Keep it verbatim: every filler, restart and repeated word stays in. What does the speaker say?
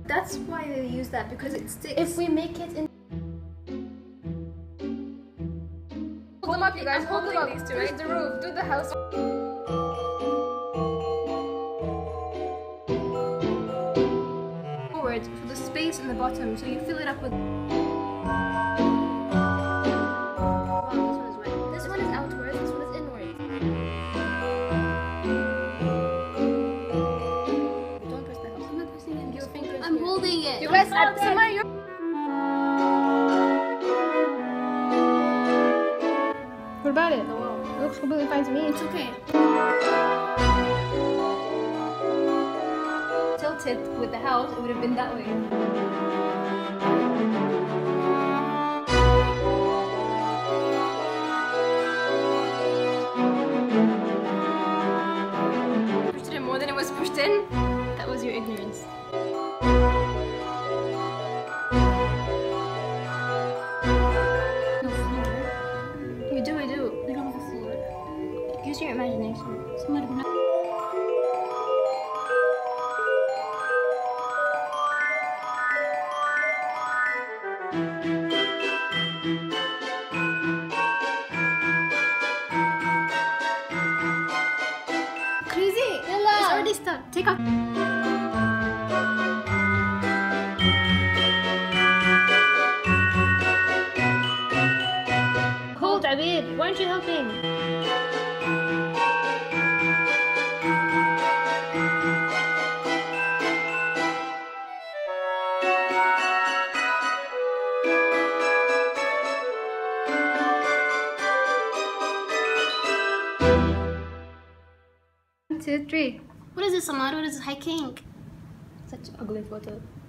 That's why they use that, because it sticks. If we make it in... Hold them up, you guys. Hold them up. These two, right? The roof. Do the house. Forward for the space in the bottom, so you fill it up with. You guys, I'm somewhere. What about it? The wall. It looks completely fine to me. It's okay. Tilted with the house, it would have been that way. Pushed it in more than it was pushed in. That was your ignorance. Use your imagination. Somebody be crazy! Yalla. It's already stuck. Take off. Hold, Abid. Why aren't you helping? One, two, three. What is this, Amado? What is this? Hiking? Such an ugly photo.